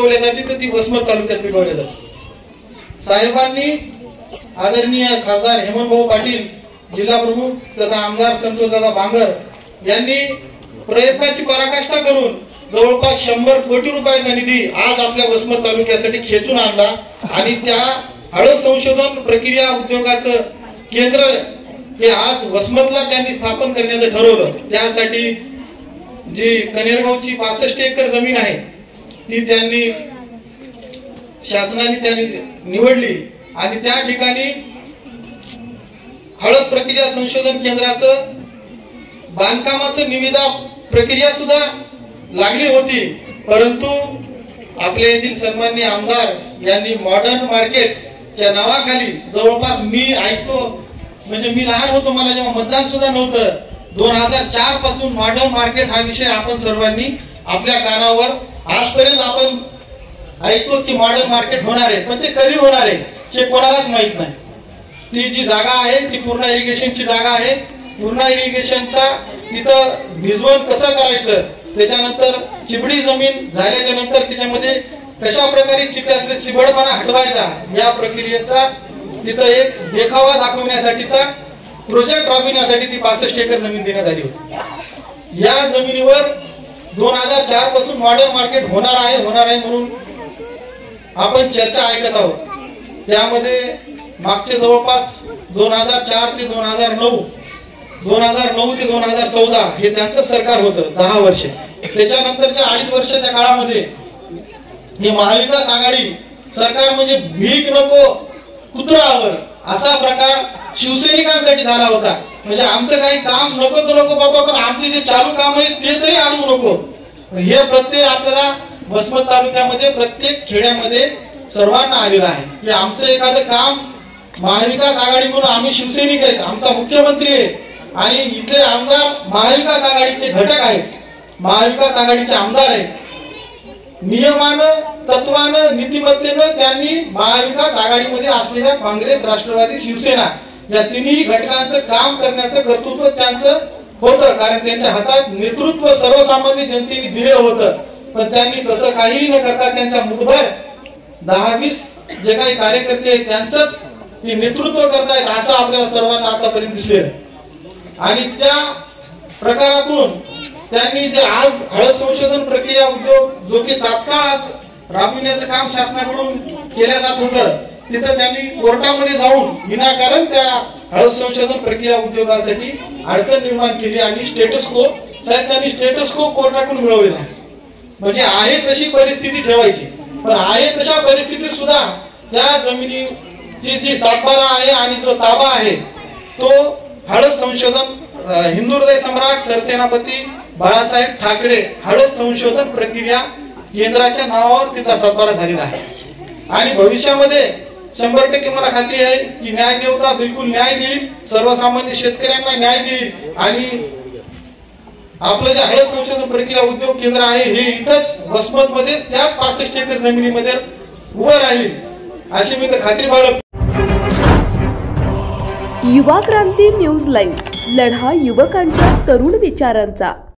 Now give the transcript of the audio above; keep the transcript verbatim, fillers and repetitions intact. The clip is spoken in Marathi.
पिकवल्या जाते तर ती वसमत तालुक्यात पिकवल्या जाते। साहेबांनी आदरणीय खासदार हेमंतभाऊ पाटील, जिल्हा प्रमुख तथा आमदार संतोषदादा बांगर यांनी प्रयत्नाची पराकाष्ठा करून जवळपास शंभर कोटी रुपयाचा निधी आज आपल्या वसमत तालुक्यासाठी खेचून आणला आणि त्या हळद संशोधन प्रक्रिया उद्योगाचं केंद्र हे आज वसमतला त्यांनी स्थापन करण्याचं ठरवलं। त्यासाठी जी कनेरगावची पासष्ट एकर जमीन आहे ती त्यांनी शासनाने त्यांनी निवडली आणि त्या ठिकाणी हळद प्रक्रिया संशोधन केंद्राचं बांधकामाचं निविदा प्रक्रिया सुद्धा लागली होती, परंतु आपल्या येथील सन्माननीय आमदार यांनी मॉडर्न मार्केटच्या नावाखाली जवळपास मी ऐकतो म्हणजे मी लहान होतो, मला जेव्हा मतदान सुद्धा नव्हतं, दोन हजार चार पासून मॉडर्न मार्केट हा विषय आपण सर्वांनी आपल्या कानावर आजपर्यंत आपण ऐकतो की मॉडर्न मार्केट होणार आहे, पण ते कधी होणार आहे हे कोणालाच माहित नाही। ती जी जागा आहे ती पूर्ण इरिगेशनची जागा आहे। पूर्ण इरिगेशनचा तिथं भिजवण कसं करायचं, त्याच्यानंतर चिबडी जमीन झाल्याच्या नंतर त्याच्यामध्ये कशा प्रकारे चित्रातले चिबडपणा हटवायचा या प्रक्रियेचा तिथं एक देखावा दाखवण्यासाठीचा प्रोजेक्ट राबविण्यासाठी ती पासष्ट एकर जमीन देण्यात आली होती। या जमिनीवर दोन हजार चार पासून मॉडर्न मार्केट होणार आहे होणार आहे म्हणून आपण चर्चा ऐकत आहोत। त्यामध्ये मागचे जवळपास दोन हजार चार ते दोन हजार नऊ दोन हजार नऊ ते दोन हजार चौदा हे त्यांचं सरकार होतं, दहा वर्ष। त्याच्यानंतरच्या अडीच वर्षाच्या काळामध्ये हे महाविकास आघाडी सरकार म्हणजे भीक नको कुत्रावर असा प्रकार शिवसैनिकांसाठी झाला होता। म्हणजे आमचं काही काम नको तर नको बाबा, पण आमचे जे चालू काम आहे ते तरी आणू नको। हे प्रत्येक आपल्याला वसमत तालुक्यामध्ये प्रत्येक खेड्यामध्ये सर्वांना आलेलं आहे की आमचं एखादं काम महाविकास आघाडी म्हणून आम्ही शिवसैनिक आहेत, आमचा मुख्यमंत्री आहे आणि इथले आमदार महाविकास आघाडीचे घटक आहेत, महाविकास आघाडीचे आमदार आहेत। नियमानं तत्वानं नीतिमत्तेनं त्यांनी महाविकास आघाडीमध्ये असलेल्या काँग्रेस राष्ट्रवादी शिवसेना या तिन्ही घटकांचं काम करण्याचं कर्तृत्व त्यांचं होतं, कारण त्यांच्या हातात नेतृत्व सर्वसामान्य जनतेने दिलेलं होतं। पण त्यांनी तसं काही न करता त्यांच्या मुठभर दहा वीस जे काही कार्यकर्ते आहेत त्यांचंच ते नेतृत्व करतायत असं आपल्याला सर्वांना आतापर्यंत दिसलेलं आणि त्या प्रकारातून त्यांनी जे आज हळद संशोधन प्रक्रिया उद्योग जो की तात्काळ आज राबविण्याचं काम शासनाकडून केलं जात होतं, तिथं त्यांनी कोर्टामध्ये जाऊन विनाकारण त्या हळद संशोधन प्रक्रिया उद्योगासाठी अडचण निर्माण केली आणि स्टेटस को साहेब त्यांनी स्टेटस को कोर्टाकडून मिळवलेला। म्हणजे आहे तशी परिस्थिती ठेवायची, पण आहे तशा परिस्थितीत सुद्धा त्या जमिनीची जी सातबारा आहे आणि जो ताबा आहे तो हळद संशोधन हिंदू हृदय सम्राट सरसेनापती बाळासाहेब ठाकरे हळद संशोधन प्रक्रिया केंद्राच्या नावावर तिथला सातबारा झालेला आहे आणि भविष्यामध्ये शंभर टक्के मला खात्री आहे की न्याय देवता बिलकुल न्याय देईल, सर्वसामान्य शेतकऱ्यांना न्याय देईल आणि आपलं जे हळद संशोधन प्रक्रिया उद्योग केंद्र आहे हे इथंच वसमत मध्ये त्याच पासष्ट एकर जमिनीमध्ये उभं राहील अशी मी तर खात्री बाळगतो। युवा क्रांती न्यूज लाईव्ह, लढा युवकांच्या तरुण विचारांचा।